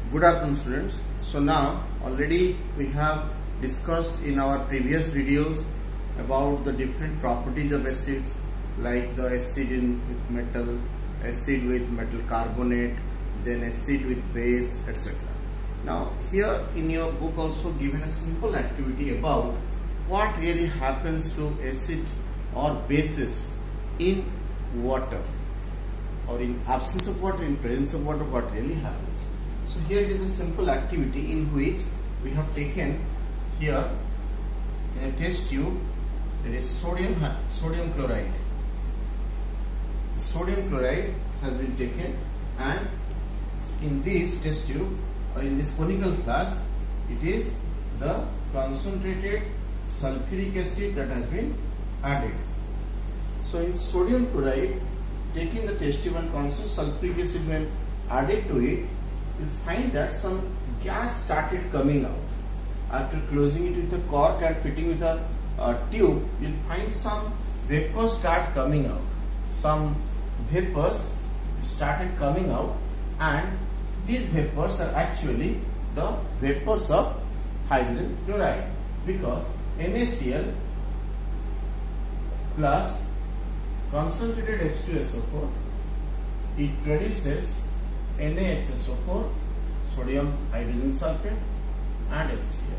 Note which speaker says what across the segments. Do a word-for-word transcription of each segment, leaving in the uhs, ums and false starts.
Speaker 1: Good afternoon, students. So now already we have discussed in our previous videos about the different properties of acids, like the acid in with metal, acid with metal carbonate, then acid with base, et cetera. Now here in your book also given a simple activity about what really happens to acid or bases in water, or in absence of water, in presence of water, what really happens. So here it is a simple activity in which we have taken here in a test tube, there is sodium sodium chloride. The sodium chloride has been taken, and in this test tube or in this conical flask, it is the concentrated sulfuric acid that has been added. So in sodium chloride, taking the test tube and constant sulfuric acid when added to it, you find that some gas started coming out. After closing it with a cork and fitting with a uh, tube, you will find some vapors start coming out. Some vapors started coming out, and these vapors are actually the vapors of hydrogen chloride, because NaCl plus concentrated H two S O four, it produces Na H S O four, sodium hydrogen sulfate, and HCl.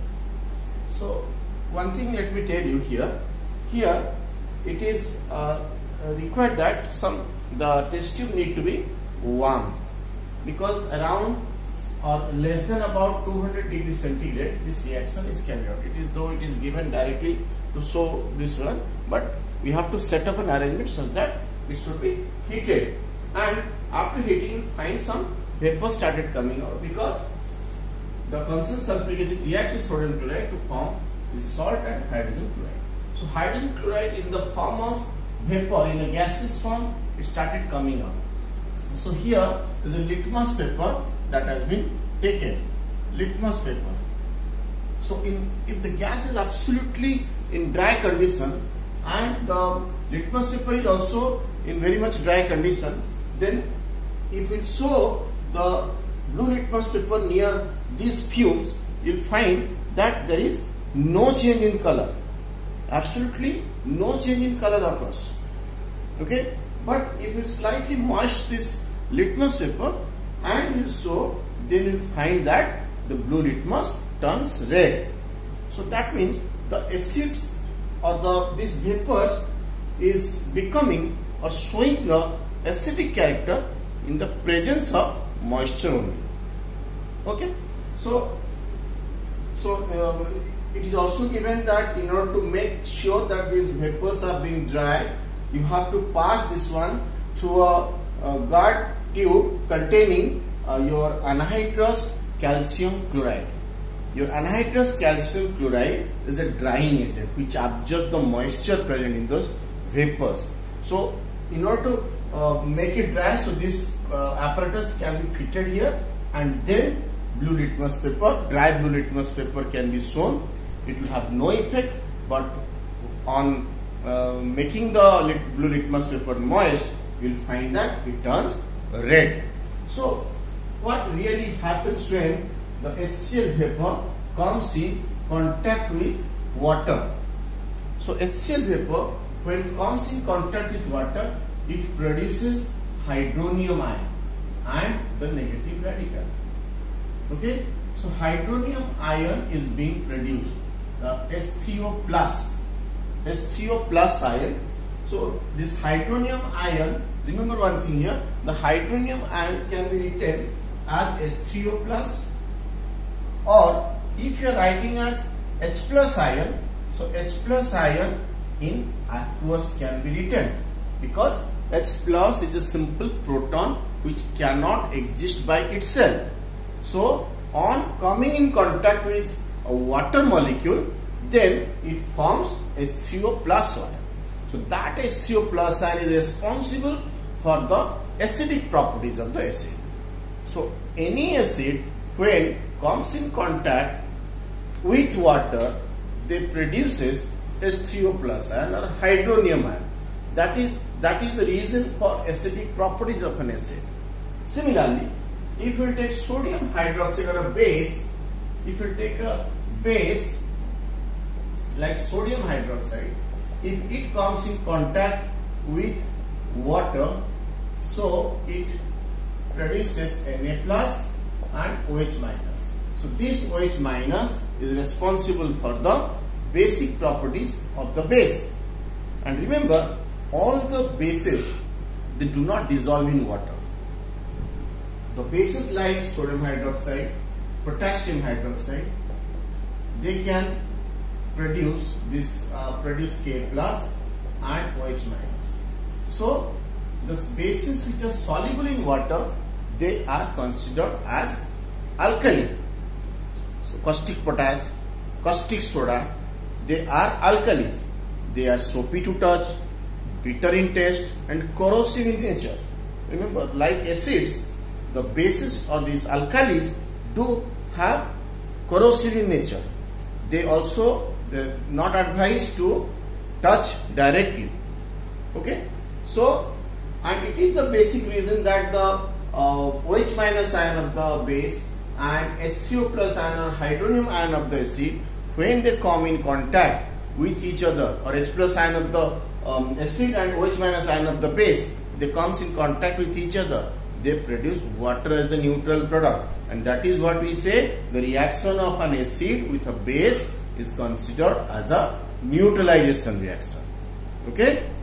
Speaker 1: So one thing let me tell you here, here it is uh, required that some the test tube need to be warm, because around or less than about two hundred degrees centigrade this reaction is carried out. It is though it is given directly to show this one, but we have to set up an arrangement such that it should be heated, and after heating you find some vapor started coming out, because the constant sulfuric acid reacts with sodium chloride to form this salt and hydrogen chloride. So hydrogen chloride in the form of vapor, in a gaseous form, it started coming out. So here is a litmus paper that has been taken, litmus paper. So in if the gas is absolutely in dry condition and the litmus paper is also in very much dry condition, then if we show the blue litmus paper near these fumes, you will find that there is no change in color, absolutely no change in color across. Okay, but if you slightly moist this litmus paper and you show, then you will find that the blue litmus turns red. So that means the acids or the these vapors is becoming or showing the acidic character in the presence of moisture only. Okay, so so uh, it is also given that in order to make sure that these vapors are being dry, you have to pass this one through a, a guard tube containing uh, your anhydrous calcium chloride. Your anhydrous calcium chloride is a drying agent which absorbs the moisture present in those vapors. So in order to uh, make it dry, so this uh, apparatus can be fitted here, and then blue litmus paper, dry blue litmus paper can be shown. It will have no effect, but on uh, making the lit blue litmus paper moist, you will find that it turns red. So what really happens when the HCl vapor comes in contact with water? So HCl vapor, when it comes in contact with water, it produces hydronium ion and the negative radical. Okay, so hydronium ion is being produced, the H three O plus, H three O plus ion. So this hydronium ion, remember one thing here, the hydronium ion can be written as H three O plus, or if you are writing as H plus ion, so H plus ion in aqueous can be written, because H plus is a simple proton which cannot exist by itself. So on coming in contact with a water molecule, then it forms H three O plus ion. So that H three O plus ion is responsible for the acidic properties of the acid. So any acid when comes in contact with water, they produces H three O plus ion or hydronium ion. That is that is the reason for acidic properties of an acid. Similarly, if you take sodium hydroxide or a base, if you take a base like sodium hydroxide, if it comes in contact with water, so it produces Na plus and OH minus. So this OH minus is responsible for the basic properties of the base. And remember, all the bases, they do not dissolve in water. The bases like sodium hydroxide, potassium hydroxide, they can produce this uh, produce K plus and OH minus. So the bases which are soluble in water, they are considered as alkali. So caustic potash, caustic soda, they are alkalis. They are soapy to touch, bitter in taste, and corrosive in nature. Remember, like acids, the bases of these alkalis do have corrosive in nature. They also they not advised to touch directly. Okay, so and it is the basic reason that the uh, OH minus ion of the base and H three O plus ion or hydronium ion of the acid, when they come in contact with each other, or H plus ion of the um, acid and OH minus ion of the base, they comes in contact with each other, they produce water as the neutral product, and that is what we say the reaction of an acid with a base is considered as a neutralization reaction. Okay.